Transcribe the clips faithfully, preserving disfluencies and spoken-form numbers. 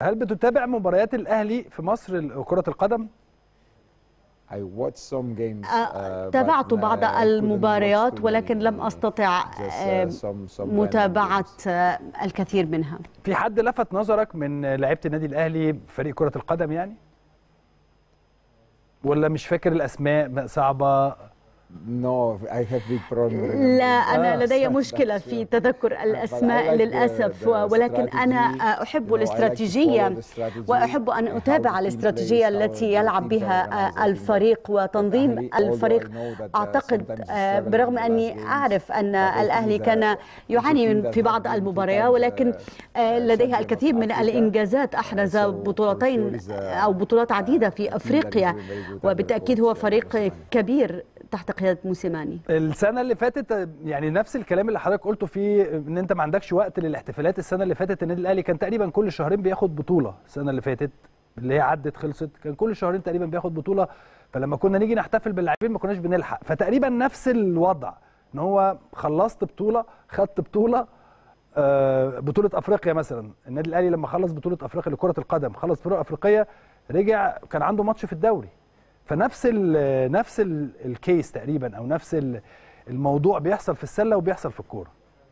هل بتتابع مباريات الأهلي في مصر لكرة القدم؟ I watched some games, uh, تابعت بعض المباريات ولكن لم أستطع متابعة الكثير منها. في حد لفت نظرك من لعيبة النادي الأهلي فريق كرة القدم يعني؟ ولا مش فاكر الأسماء صعبة؟ No, I have big problem. لا، أنا لدي مشكلة في تذكر الأسماء للأسف، ولكن أنا أحب الاستراتيجية وأحب أن أتابع الاستراتيجية التي يلعب بها الفريق وتنظيم الفريق. أعتقد برغم أني أعرف أن الأهلي كان يعاني في بعض المباريات، ولكن لديها الكثير من الإنجازات، أحرز بطولتين أو بطولات عديدة في أفريقيا، وبالتأكيد هو فريق كبير تحت قيادة موسيماني. السنة اللي فاتت يعني نفس الكلام اللي حضرتك قلته فيه ان انت ما عندكش وقت للاحتفالات. السنة اللي فاتت النادي الاهلي كان تقريبا كل شهرين بياخد بطولة. السنة اللي فاتت اللي هي عدت خلصت كان كل شهرين تقريبا بياخد بطولة، فلما كنا نيجي نحتفل باللاعبين ما كناش بنلحق. فتقريبا نفس الوضع، ان هو خلصت بطولة خدت بطولة بطولة افريقيا مثلا. النادي الاهلي لما خلص بطولة افريقيا لكرة القدم خلص بطولة افريقية رجع كان عنده ماتش في الدوري. فنفس ال نفس ال الكيس تقريبا او نفس الموضوع بيحصل في السله وبيحصل في الكوره.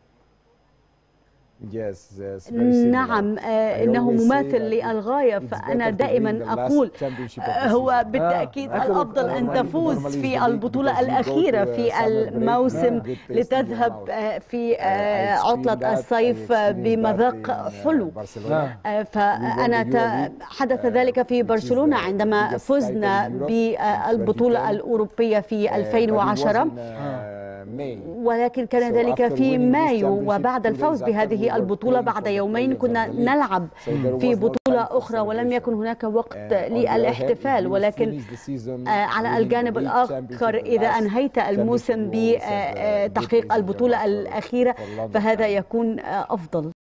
Yes, yes, نعم، إنه مماثل للغاية. فأنا دائما أقول هو بالتأكيد الأفضل أن تفوز في البطولة الأخيرة في الموسم لتذهب في عطلة الصيف بمذاق حلو. فأنا حدث ذلك في برشلونة عندما فزنا بالبطولة الأوروبية في ألفين وعشرة، ولكن كان ذلك في مايو، وبعد الفوز بهذه البطولة بعد يومين كنا نلعب في بطولة أخرى ولم يكن هناك وقت للاحتفال. ولكن على الجانب الآخر إذا أنهيت الموسم بتحقيق البطولة الأخيرة فهذا يكون أفضل.